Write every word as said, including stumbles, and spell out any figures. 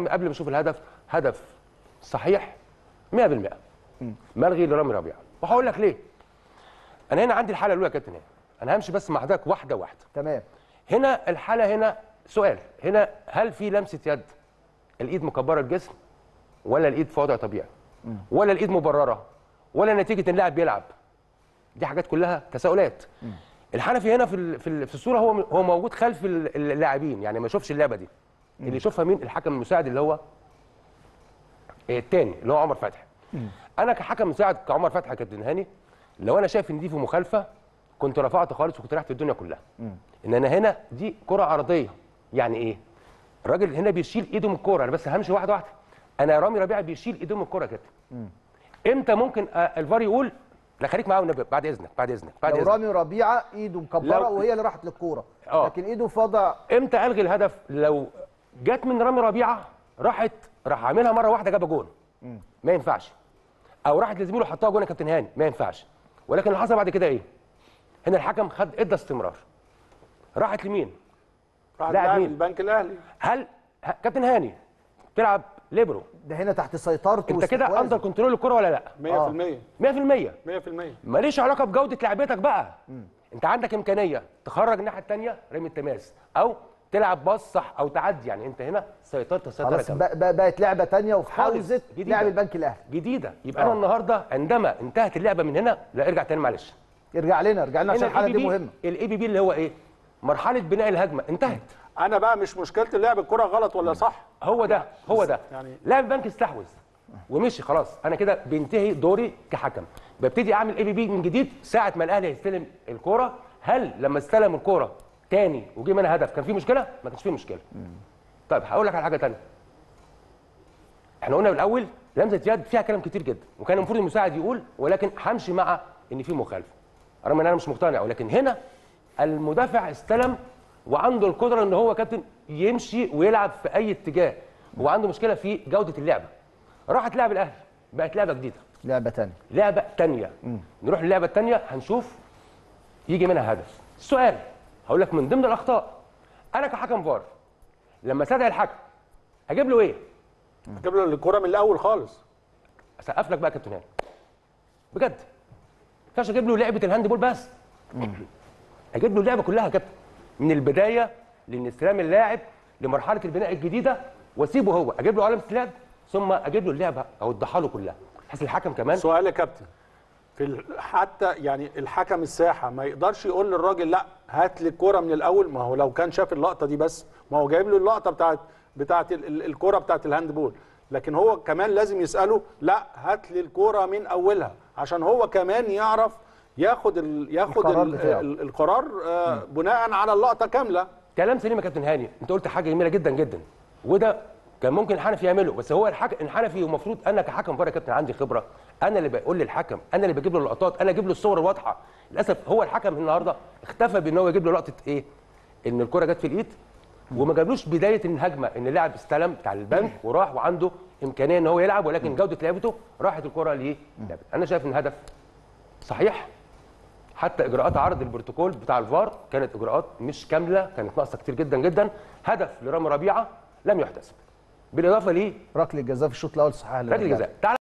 قبل ما اشوف الهدف هدف صحيح مية بالمية ملغي لرامي ربيعه، وهقول لك ليه. انا هنا عندي الحاله الاولى يا كابتن هاني، انا همشي بس مع حضرتك واحده واحده. تمام. هنا الحاله هنا سؤال، هنا هل في لمسه يد الايد مكبره الجسم ولا الايد في وضع طبيعي؟ م. ولا الايد مبرره ولا نتيجه ان اللاعب بيلعب؟ دي حاجات كلها تساؤلات. م. الحنفي هنا في في الصوره هو هو موجود خلف اللاعبين، يعني ما يشوفش اللعبه دي. م. اللي يشوفها مين؟ الحكم المساعد اللي هو الثاني اللي هو عمر فتحي. م. انا كحكم مساعد كعمر فتحي يا كابتن هاني، لو انا شايف ان دي في مخالفه كنت رفعت خالص وكنت رحت الدنيا كلها. م. ان انا هنا دي كره عرضيه. يعني ايه؟ الراجل هنا بيشيل ايده من الكوره، انا بس همشي واحده واحده. انا رامي ربيعه بيشيل ايده من الكوره كده. امتى ممكن الفار يقول لا خليك معاه والنبي بعد اذنك بعد اذنك بعد لو اذنك؟ رامي ربيعه ايده مكبره وهي اللي راحت للكوره، لكن ايده في وضع. امتى الغي الهدف؟ لو جت من رامي ربيعه راحت راح عاملها مره واحده جابها جون، ما ينفعش. او راحت لزميله حطها جون يا كابتن هاني، ما ينفعش. ولكن اللي حصل بعد كده ايه؟ هنا الحكم خد ادى استمرار. راحت لمين؟ راحت لاعب البنك الاهلي. هل كابتن هاني تلعب ليبرو ده هنا تحت سيطرته؟ انت كده اندر كنترول الكره ولا لا؟ مية في المية مية في المية مية في المية ماليش علاقه بجوده لعبتك بقى. مم. انت عندك امكانيه تخرج الناحيه الثانيه رمي التماس او تلعب باص صح او تعدي، يعني انت هنا سيطرت سيطره كامله. خلاص بقت لعبه ثانيه وفي حوزه لاعب البنك الاهلي جديده. يبقى أوه. انا النهارده عندما انتهت اللعبه من هنا، لا ارجع تاني معلش. ارجع لنا ارجع لنا عشان الحاله دي مهمه. الاي بي بي اللي هو ايه؟ مرحله بناء الهجمه انتهت. انا بقى مش مشكله اللعب الكره غلط ولا صح، هو ده هو ده يعني لاعب البنك استحوذ ومشي خلاص، انا كده بينتهي دوري كحكم، ببتدي اعمل اي بي بي من جديد ساعه ما الاهلي هيستلم الكوره. هل لما استلم الكوره تاني وجي منها هدف كان في مشكله؟ ما كانش في مشكله. طيب هقول لك على حاجه ثانيه. احنا قلنا بالاول لمسه يد فيها كلام كتير جدا، وكان المفروض المساعد يقول، ولكن همشي مع ان في مخالفه رغم ان انا مش مقتنع. ولكن هنا المدافع استلم وعنده القدره ان هو كابتن يمشي ويلعب في اي اتجاه، هو عنده مشكله في جوده اللعبه. راحت لعب الاهلي بقت لعبه جديده، لعبه ثانيه لعبه ثانيه. نروح للعبه الثانيه هنشوف يجي منها هدف. السؤال هقول لك من ضمن الاخطاء، انا كحكم فار لما استدعي الحكم هجيب له ايه؟ هجيب له الكوره من الاول خالص. اسقف لك بقى يا كابتن هاني بجد، ما ينفعش اجيب له لعبه الهاند بول بس، اجيب له اللعبه كلها يا كابتن من البدايه لان استلام اللاعب لمرحله البناء الجديده، واسيبه هو اجيب له علامه استلام ثم اجيب له اللعبه اوضحها له كلها بحيث الحكم كمان. سؤال يا كابتن، في حتى يعني الحكم الساحه ما يقدرش يقول للراجل لا هات لي الكوره من الاول؟ ما هو لو كان شاف اللقطه دي بس، ما هو جايب له اللقطه بتاعت بتاعت الكوره بتاعت الهاند بول، لكن هو كمان لازم يساله لا هات لي الكوره من اولها عشان هو كمان يعرف ياخد ال ياخد القرار, ال القرار آه بناء على اللقطه كامله. كلام سليم يا كابتن هاني، انت قلت حاجه جميله جدا جدا، وده كان ممكن الحنفي يعمله، بس هو الحكم الحنفي المفروض انا كحكم فار يا كابتن عندي خبره، انا اللي بقول للحكم، انا اللي بجيب له اللقطات، انا اجيب له الصور الواضحه. للاسف هو الحكم النهارده اختفى بان هو يجيب له لقطه ايه؟ ان الكره جت في الايد وما جابلوش بدايه الهجمه ان اللاعب استلم بتاع البنك وراح وعنده امكانيه ان هو يلعب، ولكن جوده لعبته راحت الكره ليه؟ انا شايف ان هدف صحيح. حتى اجراءات عرض البروتوكول بتاع الفار كانت اجراءات مش كامله، كانت ناقصه كتير جدا جدا. هدف لرامي ربيعه لم يحتسب، بالاضافه ليه ركله جزاء في الشوط الاول صحيح. ركله جزاء.